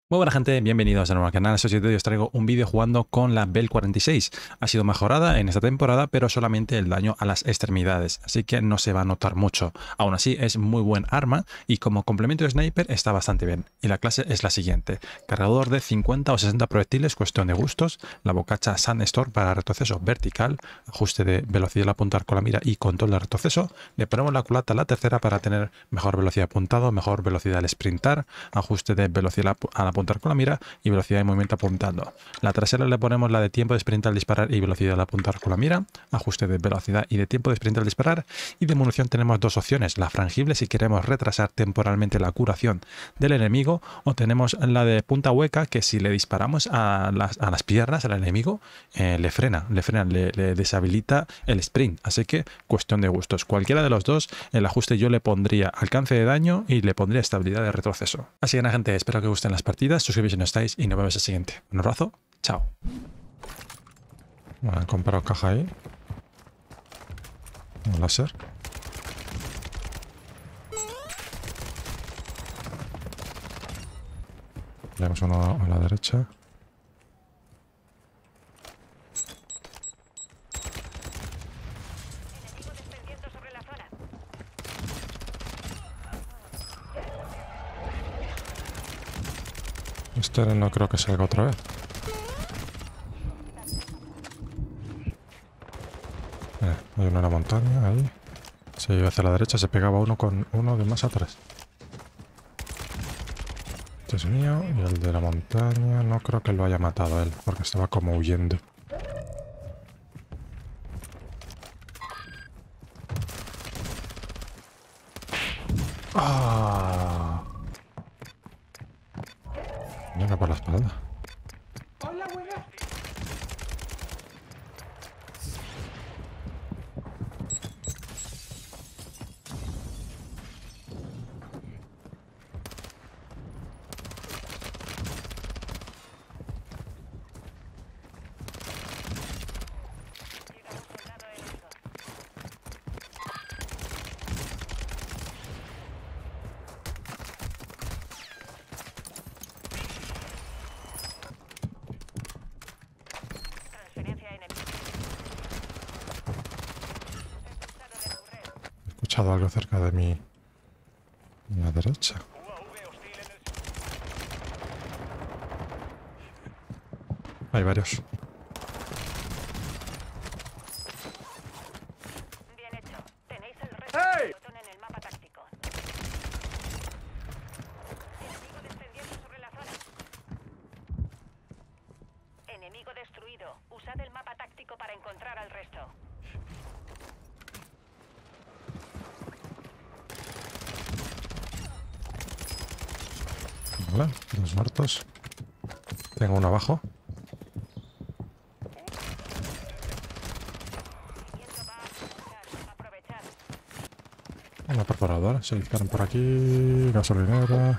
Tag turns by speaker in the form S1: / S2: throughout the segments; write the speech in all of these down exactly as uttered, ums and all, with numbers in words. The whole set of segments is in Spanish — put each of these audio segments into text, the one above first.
S1: Muy buena gente, bienvenidos de nuevo al canal. En este vídeo os traigo un vídeo jugando con la Bell cuarenta y seis. Ha sido mejorada en esta temporada, pero solamente el daño a las extremidades, así que no se va a notar mucho. Aún así es muy buen arma y como complemento de sniper está bastante bien. Y la clase es la siguiente: cargador de cincuenta o sesenta proyectiles, cuestión de gustos, la bocacha Sandstorm para retroceso vertical, ajuste de velocidad al apuntar con la mira y control de retroceso. Le ponemos la culata a la tercera para tener mejor velocidad de apuntado, mejor velocidad al sprintar, ajuste de velocidad al apuntar con la mira y velocidad de movimiento apuntando. La trasera le ponemos la de tiempo de sprint al disparar y velocidad al apuntar con la mira, ajuste de velocidad y de tiempo de sprint al disparar. Y de munición tenemos dos opciones: la frangible si queremos retrasar temporalmente la curación del enemigo, o tenemos la de punta hueca que si le disparamos a las, a las piernas al enemigo eh, le frena, le frena, le, le deshabilita el sprint. Así que cuestión de gustos. Cualquiera de los dos, el ajuste yo le pondría alcance de daño y le pondría estabilidad de retroceso. Así que nada gente, espero que os gusten las partidas, suscribíos si no estáis y nos vemos en el siguiente. Un abrazo, chao. Bueno, he comprado caja ahí. Un láser. Tenemos uno a la derecha. Este no creo que salga otra vez. Eh, hay uno en la montaña, ahí. Se iba hacia la derecha, se pegaba uno con uno de más atrás. Este es mío y el de la montaña no creo que lo haya matado él, porque estaba como huyendo. ¡Ah! Venga por la espalda. He escuchado algo cerca de mi... a la derecha. Hay varios.
S2: Bien hecho. Tenéis el resto del pelotón en el mapa táctico. Enemigo descendiendo sobre la zona. Enemigo destruido. Usad el mapa táctico para encontrar al resto.
S1: Vale, dos muertos. Tengo uno abajo.
S2: Aprovechad.
S1: Una perforadora. Se disparan por aquí. Gasolinera.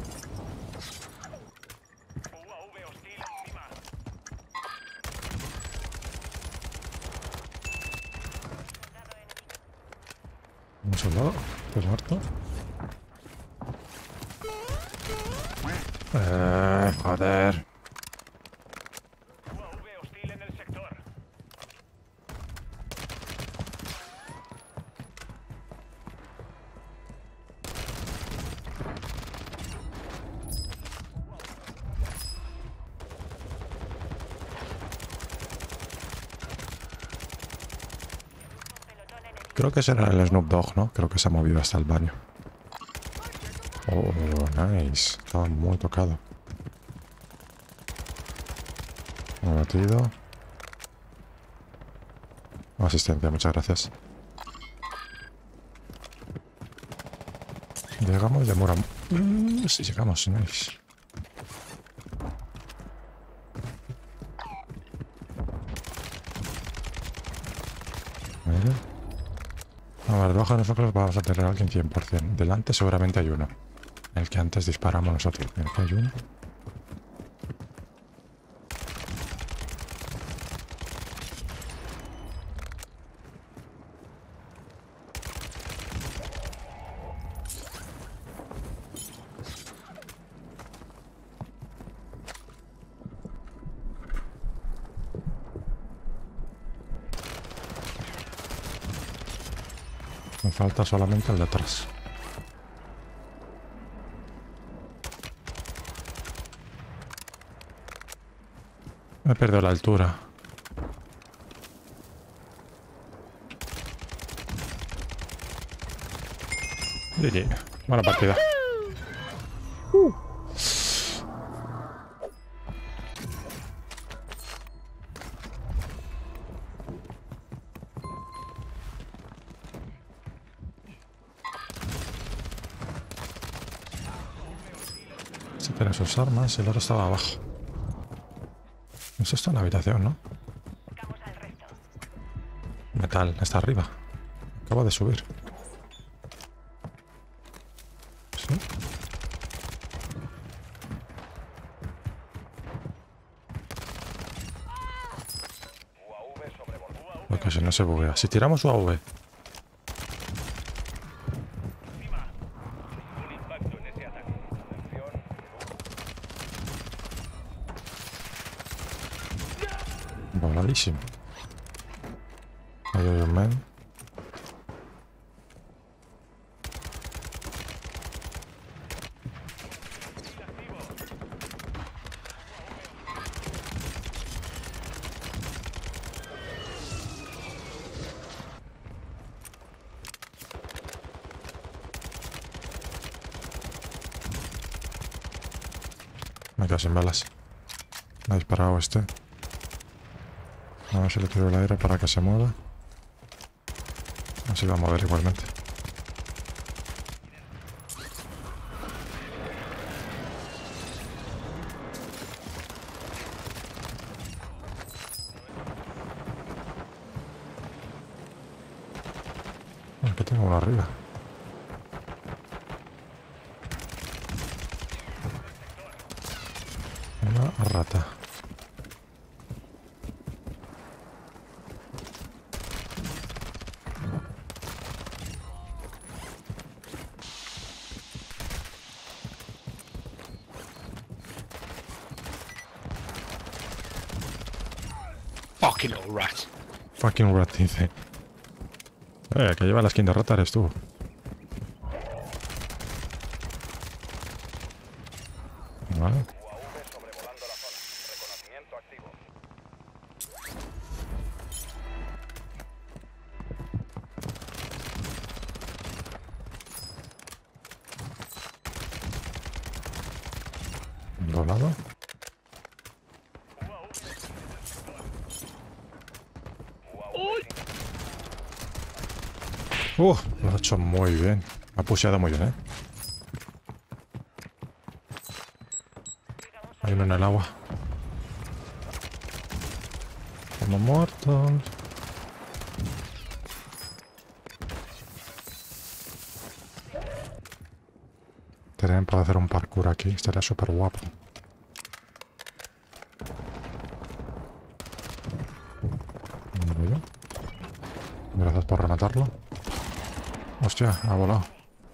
S1: Un soldado. Pues muerto. Eh, joder. Creo que será el Snoop Dogg, ¿no? Creo que se ha movido hasta el baño. Oh, nice. Estaba muy tocado. Me he metido. Asistencia, muchas gracias. Llegamos, demora... Mm, sí, llegamos, nice. Vale. A ver, debajo de nosotros vamos a tener a alguien cien por cien. Delante seguramente hay uno. El que antes disparamos nosotros. Mira, aquí hay uno. Me falta solamente el de atrás. Me he perdido la altura. G G. Buena partida. Uh. Este tiene sus armas y el otro estaba abajo. Eso está en la habitación, ¿no? Metal, está arriba. Acaba de subir. ¿Sí? Porque si no se buguea. Si tiramos U A V. Voladísimo. Ahí hay un men. Me quedo sin balas. Me ha disparado este. A ver si le tiro el aire para que se mueva. Así va a mover igualmente. Aquí tengo uno arriba. Una rata.
S3: Fucking little rat.
S1: Fucking rat, dice. Eh, que lleva la skin de rata eres tú. Vale. Volado. Uh, lo ha hecho muy bien. Ha pusheado muy bien, ¿eh? Hay uno en el agua. Como muertos. Tienen para hacer un parkour aquí. Estaría súper guapo. Gracias por rematarlo. Hostia, ha volado.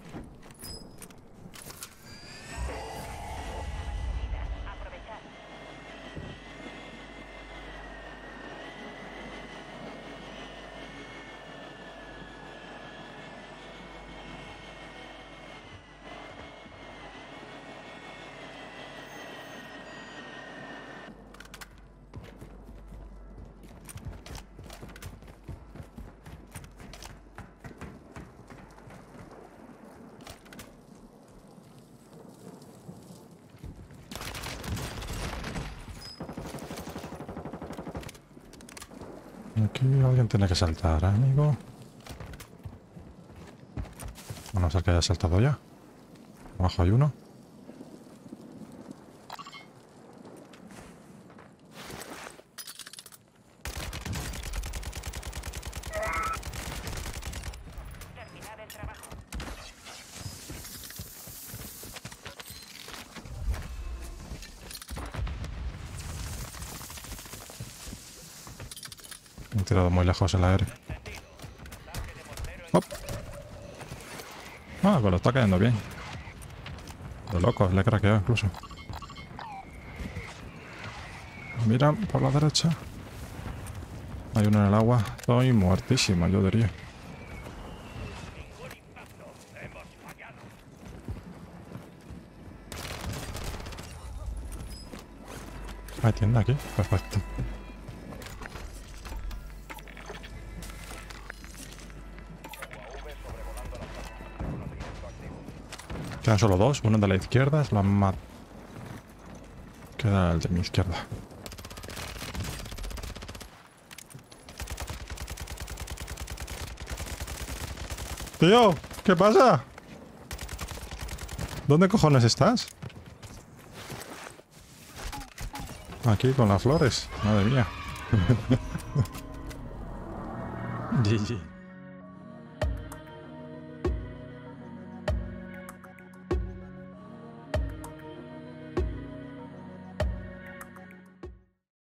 S1: Aquí alguien tiene que saltar, ¿eh, amigo? Bueno, a ser que haya saltado ya. Abajo hay uno.
S2: Terminad el trabajo.
S1: Me he tirado muy lejos el aire. ¡Hop! Ah, pues lo está cayendo bien. De locos, le he craqueado incluso. Mira, por la derecha. Hay uno en el agua. Estoy muertísima, yo diría. Hay tienda aquí. Perfecto. Quedan solo dos. Uno de la izquierda es la mat. Queda el de mi izquierda. Tío, ¿qué pasa? ¿Dónde cojones estás? Aquí con las flores. Madre mía. G G.